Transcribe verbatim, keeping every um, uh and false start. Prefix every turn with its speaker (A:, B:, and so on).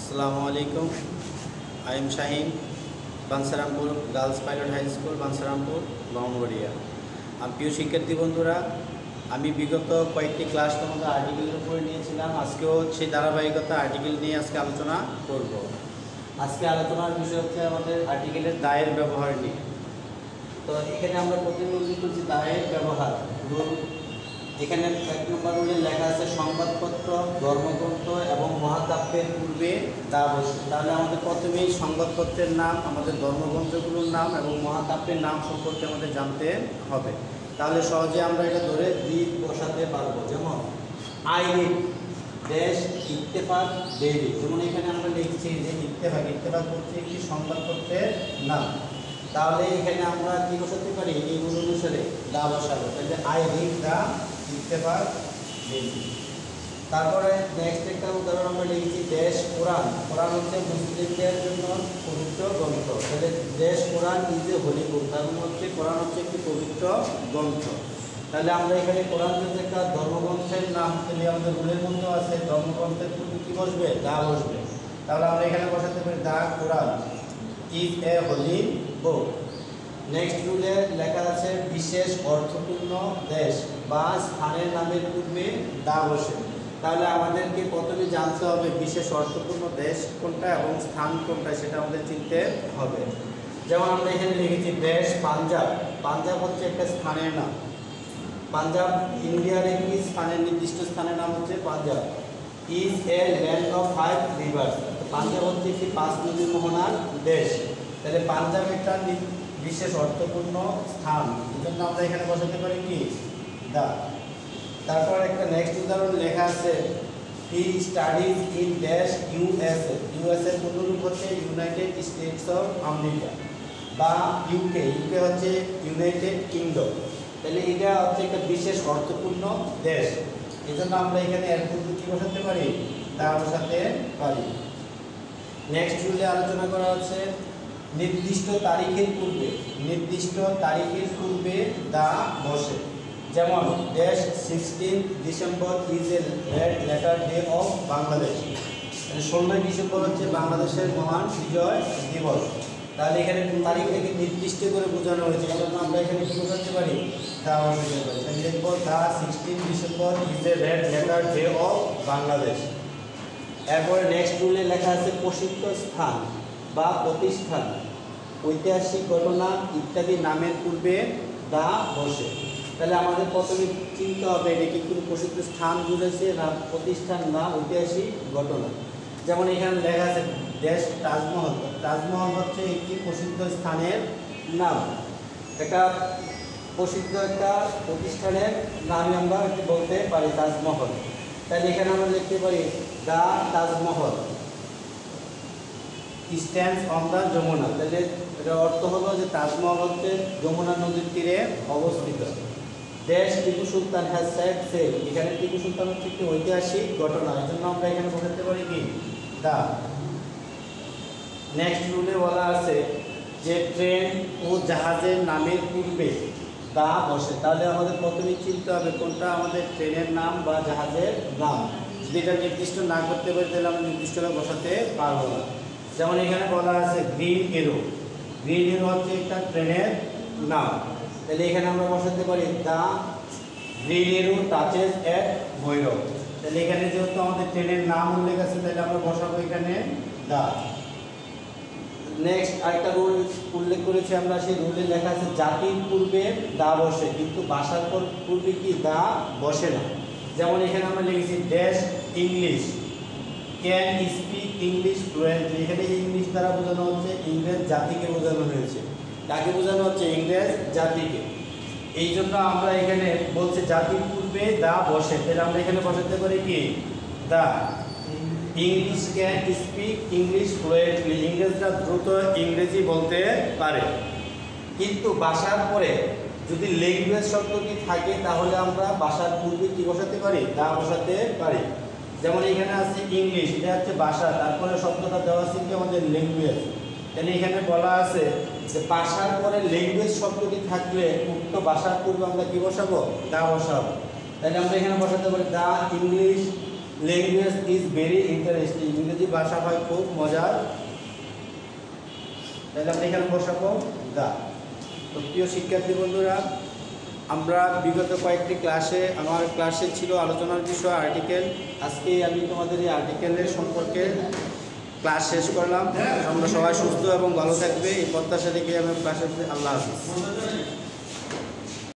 A: আসসালামু আলাইকুম। I am Shahin, Bansarampur girls pilot high school, Bansarampur, Brahmanbaria. আমি প্রিয় শিক্ষার্থী বন্ধুরা, আমি বিগত কয়েকটি ক্লাস তোমাদের আর্টিকেলের উপরে নিয়েছিলাম। আজকেও সেই ধারাবাহিকতা আর্টিকেল নিয়ে আজকে আলোচনা করব। আজকে আলোচনার বিষয় হচ্ছে আমাদের আর্টিকেলের দায়ের ব্যবহার নিয়ে। তো এখানে আমরা প্রথমে উল্লেখ করছি দায়ের ব্যবহার রুল। এখানে এক নম্বর রুলে লেখা আছে সংবাদপত্র, ধর্মগ্রন্থ এবং মহাকাব্যের পূর্বে দা বসে। তাহলে আমাদের প্রথমেই সংবাদপত্রের নাম, আমাদের ধর্মগ্রন্থগুলোর নাম এবং মহাকাব্যের নাম সম্পর্কে আমাদের জানতে হবে। তাহলে সহজে আমরা এটা ধরে দিক বসাতে পারবো। যেমন আই রিড দেশ, ইত্তেফাক, ডেইলি। যেমন এখানে আমরা লিখছি যে ইত্তেফাক, ইত্তেফাক হচ্ছে একটি সংবাদপত্রের নাম। তাহলে এখানে আমরা কি বসাতে পারি? এইগুলো অনুসারে দা বসাবো। তাহলে I read the Ittefaq daily. তারপরে নেক্সট একটা উদাহরণ আমরা লিখছি দেশ কোরআন। কোরআন হচ্ছে মুসলিমদের জন্য পবিত্র গ্রন্থ। তাহলে দেশ কোরআন ইজ এ হোলি বুক। তার মানে হচ্ছে কোরআন হচ্ছে একটি পবিত্র গ্রন্থ। তাহলে আমরা এখানে কোরআন যদি একটা ধর্মগ্রন্থের নাম, তাহলে আমাদের রুলের মধ্যে আছে ধর্মগ্রন্থের পূর্বে কী বসবে? দা বসবে। তাহলে আমরা এখানে বসাতে পারি the Quran is a holy book. Next রুলে লেখা আছে বিশেষ অর্থপূর্ণ দেশ বা স্থানের নামের পূর্বে দা বসে। তাহলে আমাদেরকে প্রথমে জানতে হবে বিশেষ অর্থপূর্ণ দেশ কোনটা এবং স্থান কোনটা, সেটা আমাদের চিনতে হবে। যেমন আমরা এখানে লিখেছি দেশ পাঞ্জাব। পাঞ্জাব হচ্ছে একটা স্থানের নাম। পাঞ্জাব ইন্ডিয়ার একটি স্থানের নির্দিষ্ট স্থানের নাম হচ্ছে Punjab. Is a land of five rivers. Punjab হচ্ছে একটি পাঁচ নদী মোহনার দেশ। তাহলে পাঞ্জাব একটা বিশেষ অর্থপূর্ণ স্থান, এই জন্য আমরা এখানে বসাতে পারি কি? দা। তারপর একটা নেক্সট উদাহরণ লেখা আছে he studies in dash USA. USA পূর্ণরূপ হচ্ছে ইউনাইটেড স্টেটস অফ আমেরিকা বা ইউকে। ইউকে হচ্ছে ইউনাইটেড কিংডম। তাহলে এটা হচ্ছে একটা বিশেষ অর্থপূর্ণ দেশ, এই জন্য আমরা এখানে এর পূর্বে কি বসাতে পারি? দা বসাতে পারি। নেক্সট রুলে আলোচনা করা হচ্ছে নির্দিষ্ট তারিখের পূর্বে। নির্দিষ্ট তারিখের পূর্বে দা বসে। যেমন dash sixteen December is a red letter day of Bangladesh. ষোলোই ডিসেম্বর হচ্ছে বাংলাদেশের মহান বিজয় দিবস। তাহলে এখানে তারিখ থেকে নির্দিষ্ট করে বোঝানো হয়েছে, এই জন্য আমরা এখানে কি বোঝাতে পারি? দা বসাতে পারি। তাহলে লিখব the sixteen December is a red letter day of Bangladesh. এরপরে নেক্সট রুলে লেখা আছে প্রসিদ্ধ স্থান বা প্রতিষ্ঠান, ঐতিহাসিক ঘটনা ইত্যাদি নামের পূর্বে দা বসে। তাহলে আমাদের প্রথমে চিন্তা হবে এটা কি কোনো প্রসিদ্ধ স্থান বুঝেছে না প্রতিষ্ঠান না ঐতিহাসিক ঘটনা। যেমন এখানে লেখা আছে দেশ তাজমহল। তাজমহল হচ্ছে একটি প্রসিদ্ধ স্থানের নাম। এটা প্রসিদ্ধ একটা প্রতিষ্ঠানের নামে আমরা বলতে পারি তাজমহল। তাহলে এখানে আমরা লিখতে পারি the Taj Mahal stands on the Yamuna. তাহলে এটার অর্থ হলো যে তাজমহল হচ্ছে যমুনা নদীর তীরে অবস্থিত। দেশ Tipu Sultan has set sail. এখানে টিপু সুলতান হচ্ছে একটি ঐতিহাসিক ঘটনা, এই জন্য আমরা এখানে বসাতে পারি কি? দা। নেক্সট রুলে বলা আছে যে ট্রেন ও জাহাজের নামের পূর্বে দা বসে। তাহলে আমাদের প্রথমেই চিনতে হবে কোনটা আমাদের ট্রেনের নাম বা জাহাজের নাম। যদি এটা নির্দিষ্ট না করতে পারি তাহলে আমরা নির্দিষ্টভাবে বসাতে পারবো না। যেমন এখানে বলা আছে গ্রিন এরো। গ্রিন এরো হচ্ছে একটা ট্রেনের নাম। তাহলে এখানে আমরা বসাতে পারি the green arrow touches at Bhairab. তাহলে এখানে যেহেতু আমাদের ট্রেনের নাম উল্লেখ আছে তাহলে আমরা বসাবো এখানে দা। নেক্সট আরেকটা রুল উল্লেখ করেছি আমরা, সেই রুলে লেখা আছে জাতির পূর্বে দা বসে, কিন্তু ভাষার পূর্বে কি দা বসে না। যেমন এখানে আমরা লিখেছি dash English can speak English fluently. এখানে ইংলিশ দ্বারা বোঝানো হচ্ছে ইংরেজ জাতিকে বোঝানো হয়েছে। কাকে বোঝানো হচ্ছে? ইংরেজ জাতিকে। এই জন্য আমরা এখানে বলছি জাতির পূর্বে দা বসে। তাহলে আমরা এখানে বসাতে পারি কি? The English can speak English fluently. ইংরেজরা দ্রুত ইংরেজি বলতে পারে। কিন্তু ভাষার পরে যদি ল্যাঙ্গুয়েজ শব্দটি থাকে তাহলে আমরা ভাষার পূর্বে কি বসাতে পারি? দা বসাতে পারি। যেমন এখানে আছে ইংলিশ, এটা হচ্ছে ভাষা, তারপরে শব্দটা দেওয়া আছে কি আমাদের ল্যাঙ্গুয়েজ। তাহলে এখানে বলা আছে যে ভাষার পরে ল্যাঙ্গুয়েজ শব্দটি থাকলে উক্ত ভাষার পূর্বে আমরা কি বসাবো? দা বসাবো। তাহলে আমরা এখানে বসাতে পারি the English language is very interesting, ইংরেজি ভাষা হয় খুব মজার। তাহলে আমরা এখানে বসাবো দা। তো প্রিয় শিক্ষার্থী বন্ধুরা, আমরা বিগত কয়েকটি ক্লাসে আমার ক্লাসে ছিল আলোচনার বিষয় আর্টিকেল। আজকে আমি তোমাদের এই আর্টিকেলের সম্পর্কে ক্লাস শেষ করলাম। আমরা সবাই সুস্থ এবং ভালো থাকবে এই প্রত্যাশা থেকে আমি ক্লাসে আল্লাহ হাফিজ।